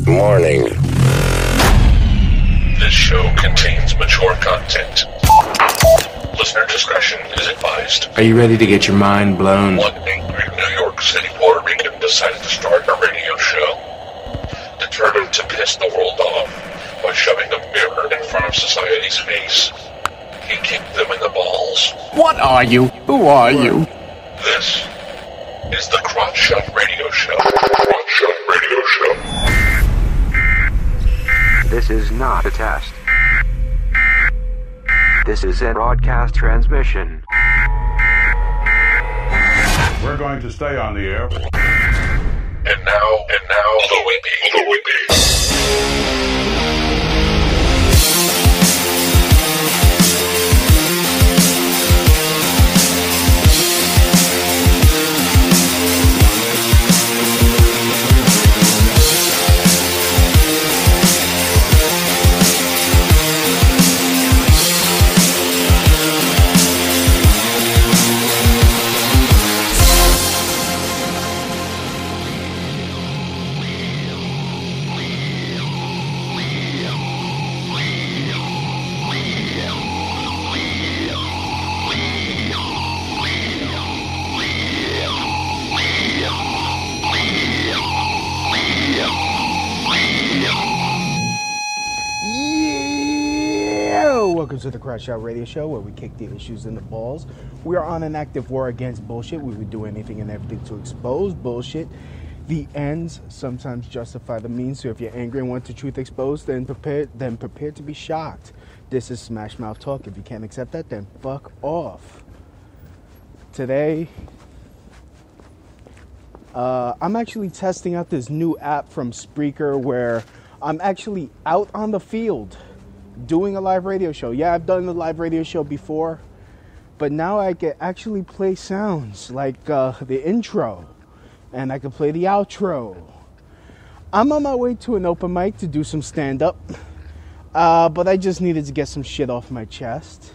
Warning. This show contains mature content. Listener discretion is advised. Are you ready to get your mind blown? One angry New York City Puerto Rican decided to start a radio show, determined to piss the world off by shoving a mirror in front of society's face. He kicked them in the balls. What are you? Who are you? This is the Crotch Shot Radio Show. Crotch Shot Radio Show. This is not a test. This is a broadcast transmission. We're going to stay on the air. And now, the Whippy. Welcome to the Crotch Shot Radio Show, where we kick the issues in the balls. We are on an active war against bullshit. We would do anything and everything to expose bullshit. The ends sometimes justify the means. So if you're angry and want the truth exposed, then prepare to be shocked. This is Smash Mouth Talk. If you can't accept that, then fuck off. Today, I'm actually testing out this new app from Spreaker where I'm actually out on the field doing a live radio show. Yeah, I've done the live radio show before, but now I can actually play sounds like the intro, and I can play the outro. I'm on my way to an open mic to do some stand-up, but I just needed to get some shit off my chest.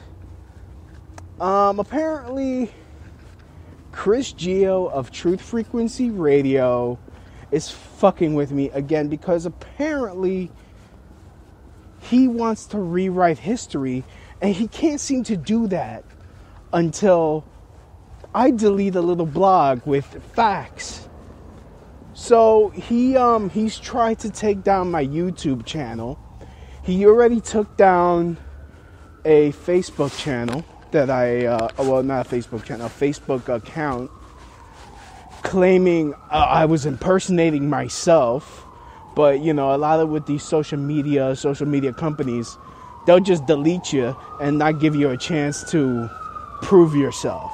Apparently, Chris Geo of Truth Frequency Radio is fucking with me again, because apparently he wants to rewrite history, and he can't seem to do that until I delete a little blog with facts. So he's tried to take down my YouTube channel. He already took down a Facebook channel that not a Facebook channel, a Facebook account, claiming I was impersonating myself. But, you know, a lot of with these social media companies, they'll just delete you and not give you a chance to prove yourself.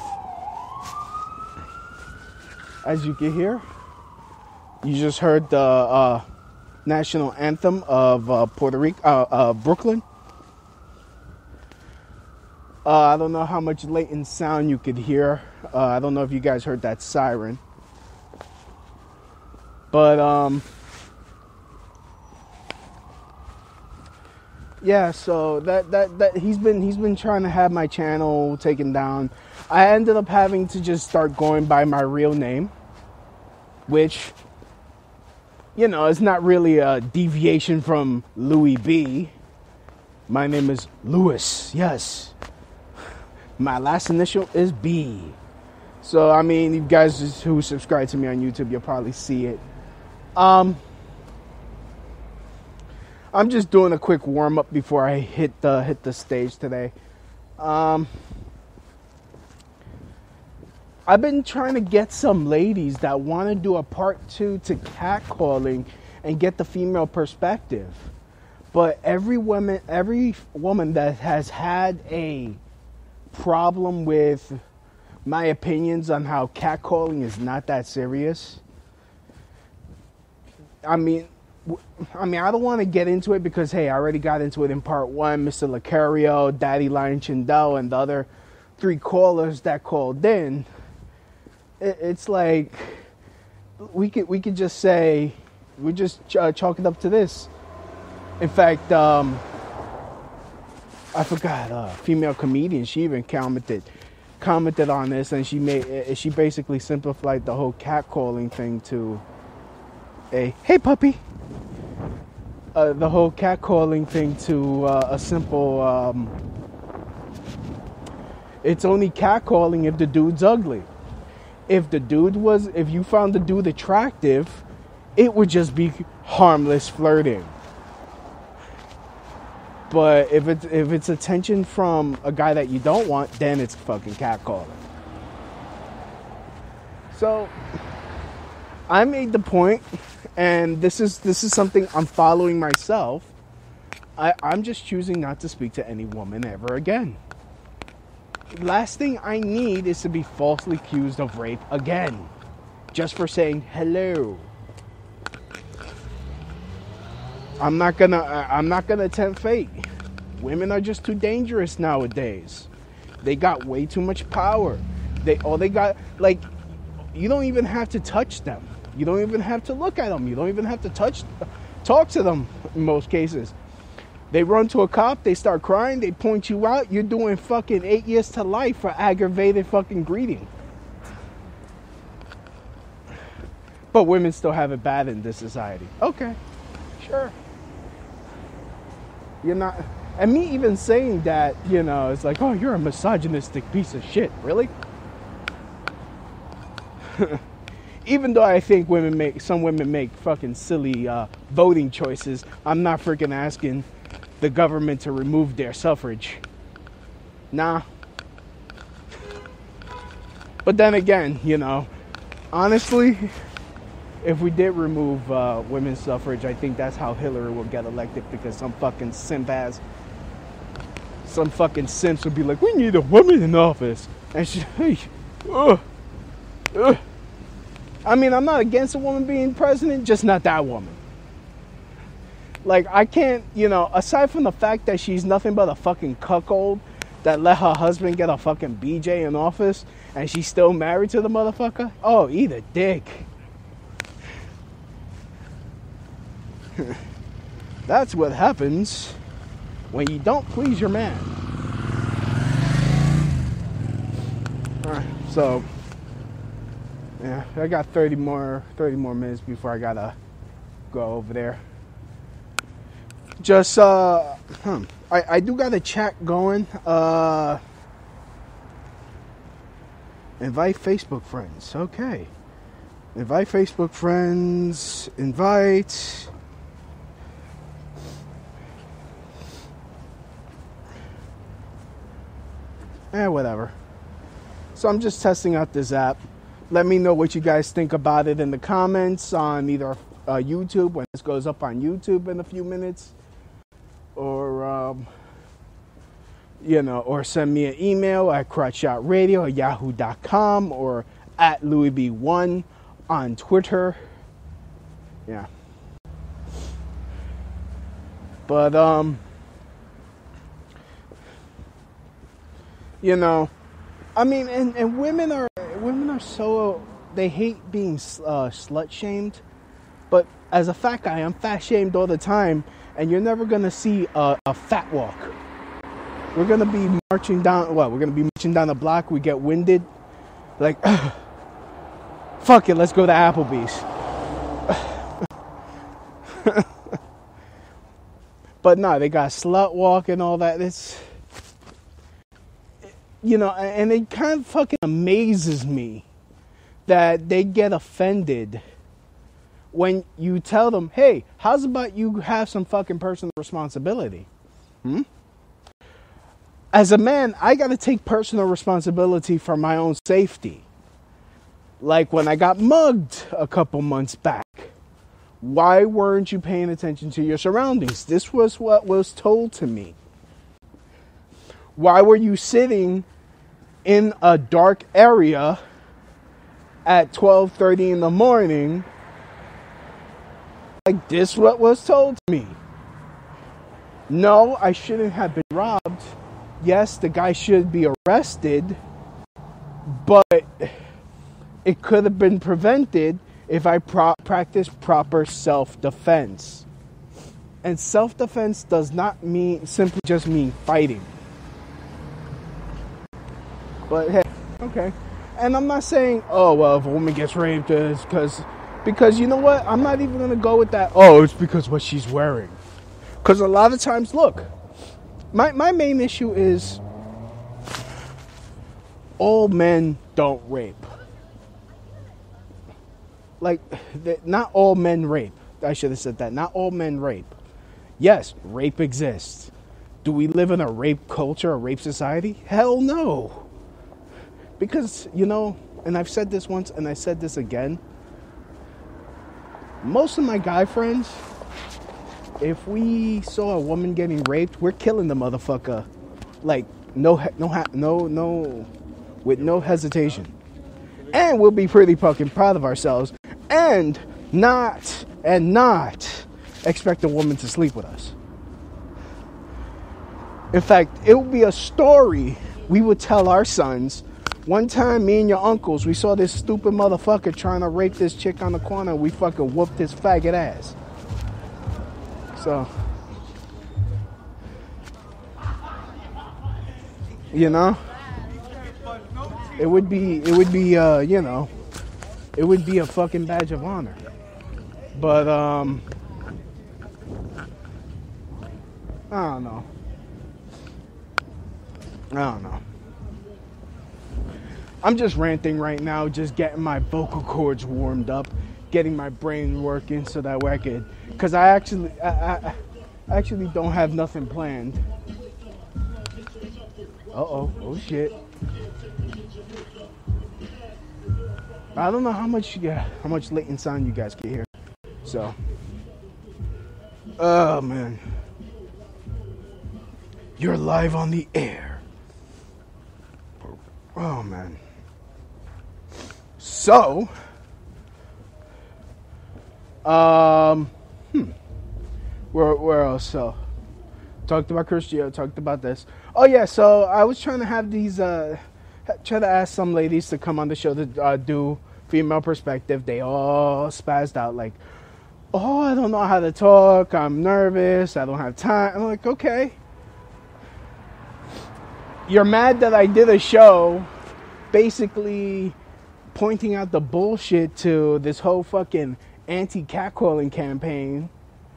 As you can hear, you just heard the national anthem of Puerto Rico, Brooklyn. I don't know how much latent sound you could hear. I don't know if you guys heard that siren. But, yeah, so that he's been trying to have my channel taken down. I ended up having to just start going by my real name, which, you know, is not really a deviation from Louis B. My name is Louis, yes. My last initial is B. So, I mean, you guys who subscribe to me on YouTube, you'll probably see it. I'm just doing a quick warm-up before I hit the stage today. I've been trying to get some ladies that want to do a part 2 to catcalling and get the female perspective. But every woman that has had a problem with my opinions on how catcalling is not that serious. I mean, I don't want to get into it because, hey, I already got into it in part 1. Mr. Lucario, Daddy Lion Chindel, and the other 3 callers that called in. It's like we could just say we just chalk it up to this. In fact, I forgot, female comedian. She even commented on this, and she basically simplified the whole catcalling thing to a hey puppy. the whole catcalling thing to a simple. It's only catcalling if the dude's ugly. If you found the dude attractive, it would just be harmless flirting. But if it's attention from a guy that you don't want, then it's fucking catcalling. So I made the point, and this is something I'm following myself. I'm just choosing not to speak to any woman ever again. Last thing I need is to be falsely accused of rape again, just for saying hello. I'm not gonna tempt fate. Women are just too dangerous nowadays. They got way too much power. They got, like, you don't even have to touch them. You don't even have to look at them. You don't even have to talk to them in most cases. They run to a cop, they start crying, they point you out, you're doing fucking 8 years to life for aggravated fucking greeting. But women still have it bad in this society. Okay, sure. You're not, and me even saying that, you know, it's like, oh, you're a misogynistic piece of shit. Really? Even though I think some women make fucking silly voting choices, I'm not freaking asking the government to remove their suffrage. Nah. But then again, you know, honestly, if we did remove women's suffrage, I think that's how Hillary will get elected, because some fucking simps would be like, we need a woman in office. And she, I mean, I'm not against a woman being president, just not that woman. Like, I can't, you know, aside from the fact that she's nothing but a fucking cuckold that let her husband get a fucking BJ in office and she's still married to the motherfucker. Oh, eat a dick. That's what happens when you don't please your man. Alright, so yeah, I got 30 more minutes before I gotta go over there. Just I do got a chat going. Invite Facebook friends. Okay. Invite Facebook friends. Invite. Whatever. So I'm just testing out this app. Let me know what you guys think about it in the comments on either YouTube, when this goes up on YouTube in a few minutes, or you know, or send me an email at crotchshotradio@yahoo.com or at LouisB1 on Twitter. Yeah. But you know, I mean, and women are so, they hate being slut shamed, but as a fat guy, I'm fat shamed all the time, and you're never gonna see a fat walk. We're gonna be marching down. We're gonna be marching down the block. We get winded, like, fuck it, let's go to Applebee's. But no, they got slut walk and all that. It's, you know, and it kind of fucking amazes me that they get offended when you tell them, hey, how's about you have some fucking personal responsibility? As a man, I got to take personal responsibility for my own safety. Like when I got mugged a couple months back. Why weren't you paying attention to your surroundings? This was what was told to me. Why were you sitting in a dark area at 12:30 in the morning? Like, this what was told to me. No, I shouldn't have been robbed. Yes, the guy should be arrested, but it could have been prevented if I practiced proper self-defense. And self-defense does not simply just mean fighting. But hey, okay. And I'm not saying, oh, well, if a woman gets raped, it's because you know what? I'm not even going to go with that. Oh, it's because what she's wearing. Because a lot of times, look, my main issue is all men don't rape. Like, not all men rape. I should have said that. Not all men rape. Yes, rape exists. Do we live in a rape culture, a rape society? Hell no. Because, you know, and I've said this once and I said this again. Most of my guy friends, if we saw a woman getting raped, we're killing the motherfucker. Like, with no hesitation. And we'll be pretty fucking proud of ourselves. And not expect a woman to sleep with us. In fact, it would be a story we would tell our sons. One time, me and your uncles, we saw this stupid motherfucker trying to rape this chick on the corner. And we fucking whooped his faggot ass. So, you know, it would be, you know, it would be a fucking badge of honor. But, I don't know. I'm just ranting right now, just getting my vocal cords warmed up, getting my brain working so that way I could, because I actually don't have nothing planned. Oh shit. I don't know how much latent sound you guys can hear. So, oh man, you're live on the air. Oh man. So, where else? So, talked about Chris Geo, talked about this. Oh yeah, so I was trying to have these, try to ask some ladies to come on the show to do female perspective. They all spazzed out like, oh, I don't know how to talk. I'm nervous. I don't have time. I'm like, okay. You're mad that I did a show basically pointing out the bullshit to this whole fucking anti-catcalling campaign.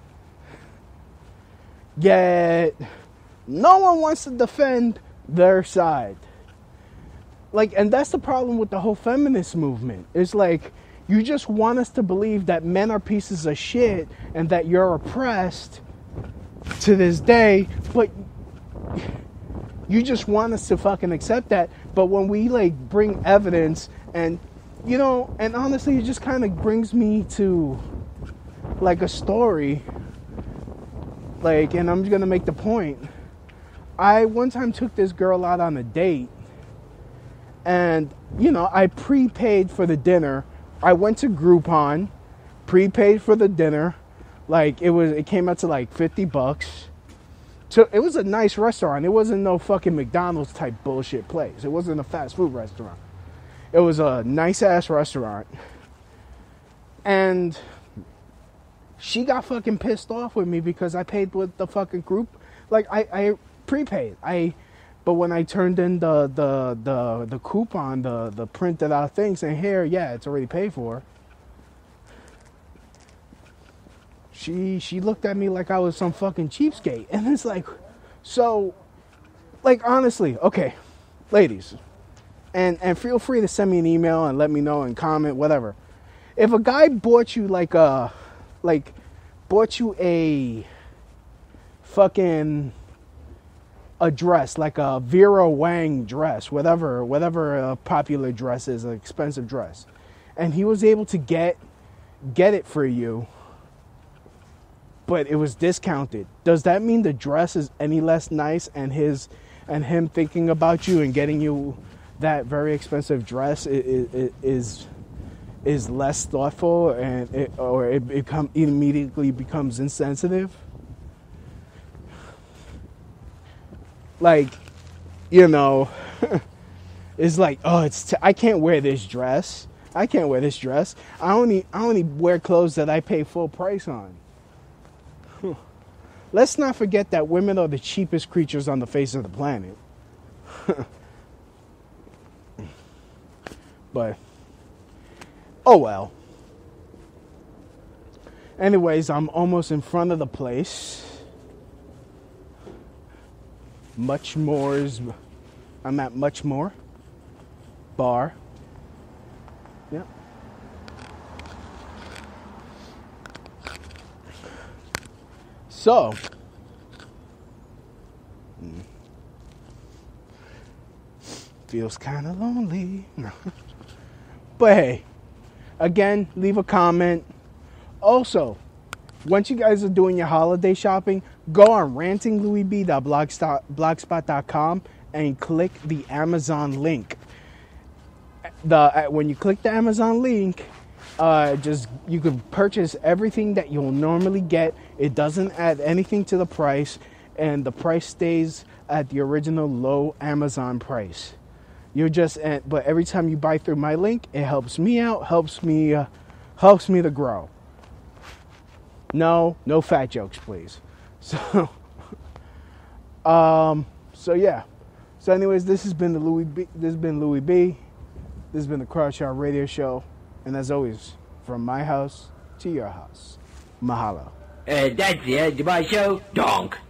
Yet no one wants to defend their side. Like, and that's the problem with the whole feminist movement. It's like, you just want us to believe that men are pieces of shit and that you're oppressed to this day, but you just want us to fucking accept that. But when we, like, bring evidence and, you know, and honestly, it just kind of brings me to, like, a story. Like, and I'm going to make the point. I one time took this girl out on a date. And, you know, I prepaid for the dinner. I went to Groupon, prepaid for the dinner. Like, it came out to like $50. So it was a nice restaurant. It wasn't no fucking McDonald's type bullshit place. It wasn't a fast food restaurant. It was a nice ass restaurant. And she got fucking pissed off with me because I paid with the fucking group. Like, I prepaid. But when I turned in the coupon, the printed out thing saying, here, yeah, it's already paid for. She looked at me like I was some fucking cheapskate. And it's like, so, like, honestly, okay, ladies, and feel free to send me an email and let me know and comment, whatever. If a guy bought you bought you a fucking a dress, like a Vera Wang dress, whatever a popular dress is, an expensive dress, and he was able to get it for you, but it was discounted, does that mean the dress is any less nice, and him thinking about you and getting you that very expensive dress is less thoughtful, and it immediately becomes insensitive? Like, you know, it's like, oh, I can't wear this dress. I only wear clothes that I pay full price on. Let's not forget that women are the cheapest creatures on the face of the planet. But, oh well. Anyways, I'm almost in front of the place. Much More's. I'm at Much More Bar. Yep. So, feels kind of lonely. But hey, again, leave a comment. Also, once you guys are doing your holiday shopping, go on rantinglouisb.blogspot.com and click the Amazon link. When you click the Amazon link, you can purchase everything that you'll normally get. It doesn't add anything to the price, and the price stays at the original low Amazon price. But every time you buy through my link, it helps me out, helps me to grow. No fat jokes, please. So, yeah. So, anyways, this has been Louis B. This has been the Crossshot Radio Show, and as always, from my house to your house. Mahalo. That's the end of my show. Donk.